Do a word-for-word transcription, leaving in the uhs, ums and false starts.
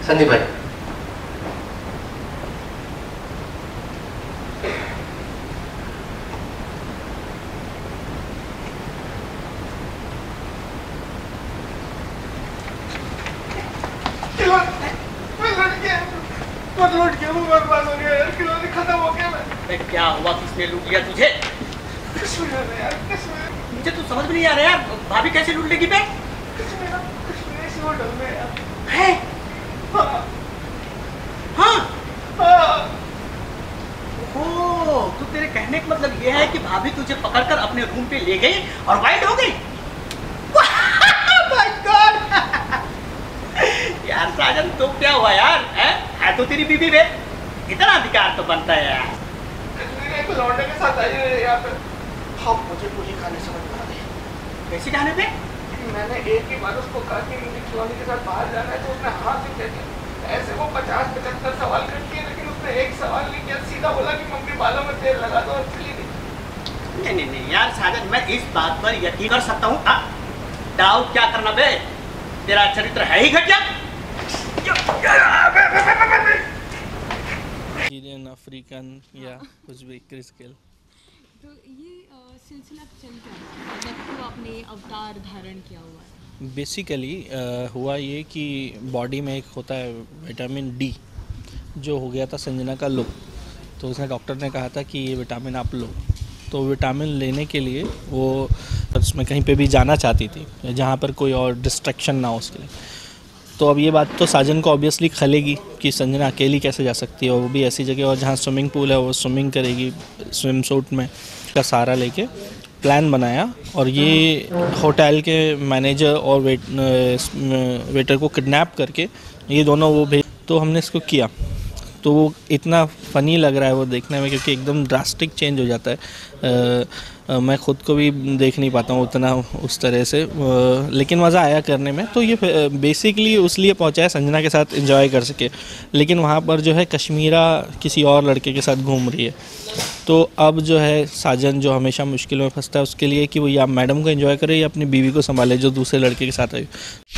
संदीप भाई, लूट गया, वो बर्बाद हो गया यार, खिलौने खत्म हो गया। मैं क्या हुआ, किसने लूट लिया तुझे? यार मुझे तो समझ में नहीं आ रहा यार, भाभी कैसे लूट लेगी बे? इसी होटल में यार है? हाँ हाँ हाँ। ओहो, तो तेरे कहने का मतलब ये है कि भाभी तुझे पकड़कर अपने रूम पे ले गई और वाइट हो गई? माय गॉड यार साजन, तो क्या हुआ यार? है, है तो तेरी बीबी बे, इतना अधिकार तो बनता है यार। एक लौंडे के साथ आई है यहाँ पे। हाँ, मुझे पूरी कहानी समझ में आ गई। कैसी कहानी पे? मैंने एक ही बार उसको कहा कि मुझे खिलौने के साथ बाहर जाना है, तो उसने हाँ से कह दिया। ऐसे वो पचास पचहत्तर सवाल करती है, लेकिन उसने एक सवाल नहीं किया, सीधा बोला कि मम्मी बालों में तेल लगा दो और चली गई। नहीं नहीं नहीं यार साजन, मैं इस बात पर यकीन कर सकता हूँ। डाउट क्या करना बे, तेरा चरित्र है ही घटिया। इंडियन, अफ्रीकन या कुछ भी क्रिस्केल। तो ये सिलसिला चल क्या रहा है जब तो आपने अवतार धारण किया हुआ है? बेसिकली हुआ ये कि बॉडी में एक होता है विटामिन डी, जो हो गया था संजना का लो, तो उसने डॉक्टर ने कहा था कि ये विटामिन आप लो। तो विटामिन लेने के लिए वो उसमें कहीं पे भी जाना चाहती थी जहाँ पर कोई और डिस्ट्रैक्शन ना हो उसके लिए। तो अब ये बात तो साजन को ऑब्वियसली खलेगी कि संजना अकेली कैसे जा सकती है, और वो भी ऐसी जगह और जहाँ स्विमिंग पूल है वो स्विमिंग करेगी स्विम सूट में का सहारा लेके। प्लान बनाया और ये होटल के मैनेजर और वेट वेटर को किडनैप करके ये दोनों वो भेज, तो हमने इसको किया। तो वो इतना फ़नी लग रहा है वो देखने में, क्योंकि एकदम ड्रास्टिक चेंज हो जाता है। आ, आ, मैं ख़ुद को भी देख नहीं पाता हूँ उतना उस तरह से, आ, लेकिन मज़ा आया करने में। तो ये बेसिकली उस लिए पहुँचा है संजना के साथ एंजॉय कर सके, लेकिन वहाँ पर जो है कश्मीरा किसी और लड़के के साथ घूम रही है। तो अब जो है साजन जो हमेशा मुश्किल में फंसता है उसके लिए कि वो या मैडम को एंजॉय करे या अपनी बीवी को संभाले जो दूसरे लड़के के साथ आई।